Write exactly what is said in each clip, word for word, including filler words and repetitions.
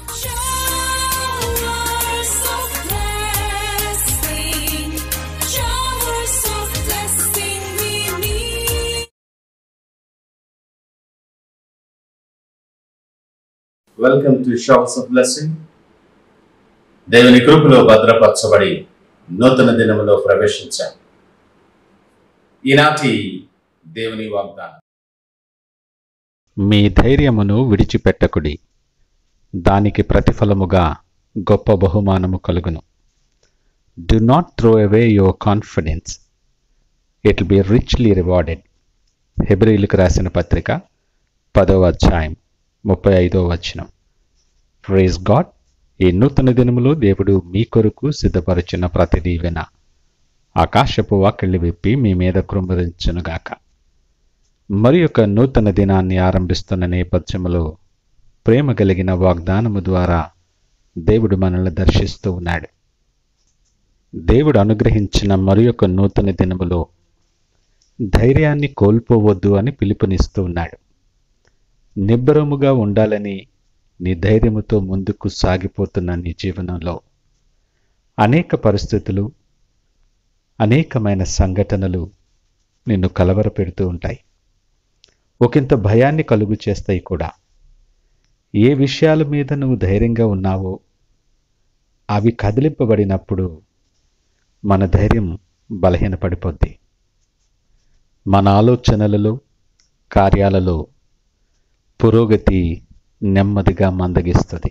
Showers of blessing, showers of blessing we need. Welcome to showers of blessing. దేవుని కృపలో భద్రపరచబడి నూతన దినములో ప్రవేశించాం. ఈనాటి దేవుని వాగ్దానం, మీ ధైర్యమును విడిచిపెట్టకుడి, దానికి ప్రతిఫలముగా గొప్ప బహుమానము కలుగును. Do not throw away your confidence, it will be richly rewarded. హెబ్రీయులకు రాసిన పత్రిక పదవ అధ్యాయం ముప్పై ఐదవ వచనం. Praise God. ఈ నూతన దినములో దేవుడు మీ కొరకు సిద్ధపరిచిన ప్రతి దీవెన ఆకాశపు వాకిళ్ళు విప్పి మీ మీద కృంభరించునుగాక. మరి యొక్క నూతన దినాన్ని ఆరంభిస్తున్న నేపథ్యంలో ప్రేమ కలిగిన వాగ్దానము ద్వారా దేవుడు మనల్ని దర్శిస్తూ ఉన్నాడు. దేవుడు అనుగ్రహించిన మరి యొక్క నూతన దినములో ధైర్యాన్ని కోల్పోవద్దు అని పిలుపునిస్తూ ఉన్నాడు. నిబ్బరముగా ఉండాలని నీ ధైర్యముతో ముందుకు సాగిపోతున్న నీ జీవనంలో అనేక పరిస్థితులు, అనేకమైన సంఘటనలు నిన్ను కలవరపెడుతూ ఉంటాయి. ఒకంత భయాన్ని కలుగు చేస్తాయి కూడా. ఏ విషయాల మీద నువ్వు ధైర్యంగా ఉన్నావో అవి కదిలింపబడినప్పుడు మన ధైర్యం బలహీనపడిపోద్ది. మన ఆలోచనలలో, కార్యాలలో పురోగతి నెమ్మదిగా మందగిస్తుంది.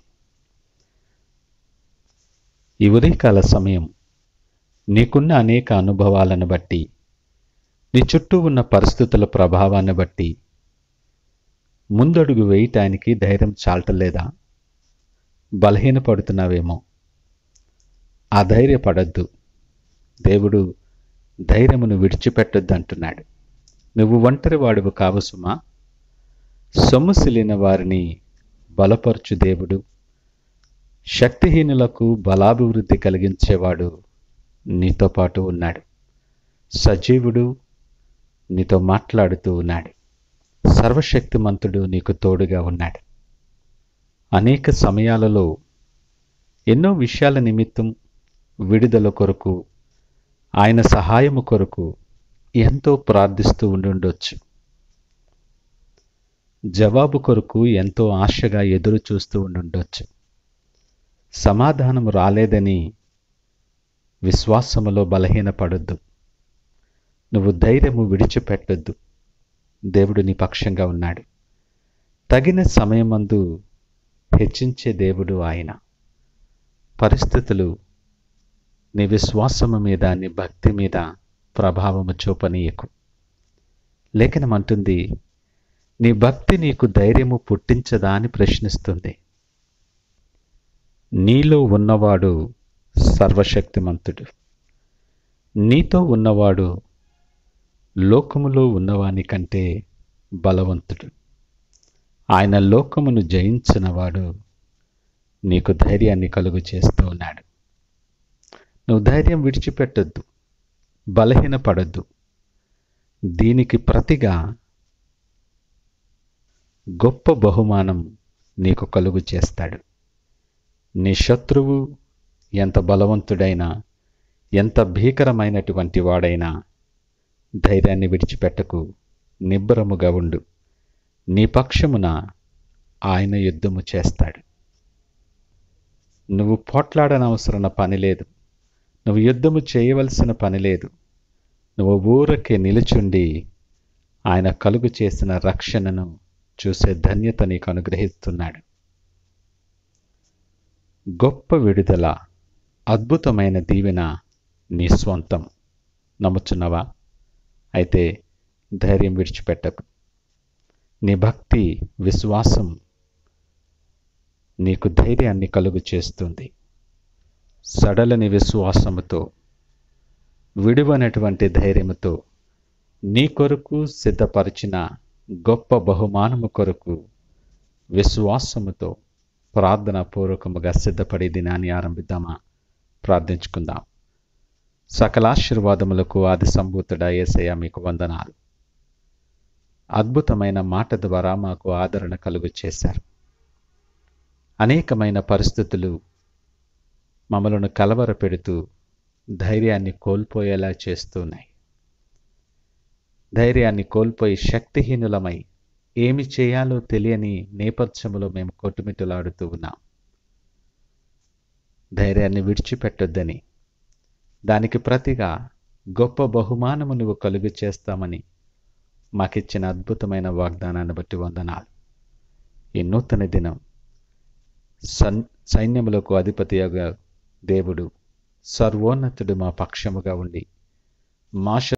ఈ ఉదయకాల సమయం నీకున్న అనేక అనుభవాలను బట్టి, నీ చుట్టూ ఉన్న పరిస్థితుల ప్రభావాన్ని బట్టి ముందడుగు వేయటానికి ధైర్యం చాలటలేదా? బలహీనపడుతున్నావేమో. ఆ ధైర్యపడద్దు. దేవుడు ధైర్యమును విడిచిపెట్టొద్దు అంటున్నాడు. నువ్వు ఒంటరి వాడువు కావు సుమా. సొమ్ముసిలిన వారిని బలపరచు దేవుడు, శక్తిహీనులకు బలాభివృద్ధి కలిగించేవాడు నీతో పాటు ఉన్నాడు. సజీవుడు నీతో మాట్లాడుతూ ఉన్నాడు. సర్వశక్తిమంతుడు నీకు తోడుగా ఉన్నాడు. అనేక సమయాలలో ఎన్నో విషయాల నిమిత్తం విడుదల కొరకు, ఆయన సహాయము కొరకు ఎంతో ప్రార్థిస్తూ ఉండుండొచ్చు. జవాబు కొరకు ఎంతో ఆశగా ఎదురు చూస్తూ ఉండుండొచ్చు. సమాధానం రాలేదని విశ్వాసములో బలహీనపడొద్దు. నువ్వు ధైర్యము విడిచిపెట్టొద్దు. దేవుడు నీ పక్షంగా ఉన్నాడు. తగిన సమయమందు హెచ్చించే దేవుడు ఆయన. పరిస్థితులు నీ విశ్వాసము మీద, నీ భక్తి మీద ప్రభావము చూపనీయకు. లేఖనం అంటుంది, నీ భక్తి నీకు ధైర్యము పుట్టించదా అని ప్రశ్నిస్తుంది. నీలో ఉన్నవాడు సర్వశక్తిమంతుడు. నీతో ఉన్నవాడు లోకములో ఉన్నవాని కంటే బలవంతుడు. ఆయన లోకమును జయించినవాడు నీకు ధైర్యాన్ని కలుగు చేస్తూ ఉన్నాడు. నువ్వు ధైర్యం విడిచిపెట్టొద్దు, బలహీనపడొద్దు. దీనికి ప్రతిగా గొప్ప బహుమానం నీకు కలుగు చేస్తాడు. నీ శత్రువు ఎంత బలవంతుడైనా, ఎంత భీకరమైనటువంటి వాడైనా ధైర్యాన్ని విడిచిపెట్టకు. నిబ్బరముగా ఉండు. నీ పక్షమున ఆయన యుద్ధము చేస్తాడు. నువ్వు పోట్లాడనవసరం పని లేదు. నువ్వు యుద్ధము చేయవలసిన పని లేదు. నువ్వు ఊరకే నిలుచుండి ఆయన కలుగు చేసిన రక్షణను చూసే ధన్యత నీకు అనుగ్రహిస్తున్నాడు. గొప్ప విడుదల, అద్భుతమైన దీవెన నీ స్వంతం. నమ్ముచున్నవా? అయితే ధైర్యం విడిచిపెట్టకు. నీ భక్తి, విశ్వాసం నీకు ధైర్యాన్ని కలుగు చేస్తుంది. సడలని విశ్వాసముతో, విడువనటువంటి ధైర్యముతో నీ కొరకు సిద్ధపరిచిన గొప్ప బహుమానము కొరకు విశ్వాసముతో ప్రార్థనా పూర్వకముగా సిద్ధపడి దినాన్ని ఆరంభిద్దామా? ప్రార్థించుకుందాం. సకలాశీర్వాదములకు ఆది సంభూతుడా యేసయ్య మీకు వందనాలు. అద్భుతమైన మాట ద్వారా మాకు ఆదరణ కలుగు చేశారు. అనేకమైన పరిస్థితులు మమ్మలను కలవరపెడుతూ ధైర్యాన్ని కోల్పోయేలా చేస్తున్నాయి. ధైర్యాన్ని కోల్పోయి శక్తిహీనులమై ఏమి చేయాలో తెలియని నేపథ్యంలో మేము కొట్టుమిట్టులాడుతూ ఉన్నాం. ధైర్యాన్ని విడిచిపెట్టొద్దని, దానికి ప్రతిగా గొప్ప బహుమానము నువ్వు కలుగు చేస్తామని మాకిచ్చిన అద్భుతమైన వాగ్దానాన్ని బట్టి వందనాలు. ఈ నూతన దినం సన్ సైన్యములకు అధిపతిగా దేవుడు సర్వోన్నతుడు మా పక్షముగా ఉండి మా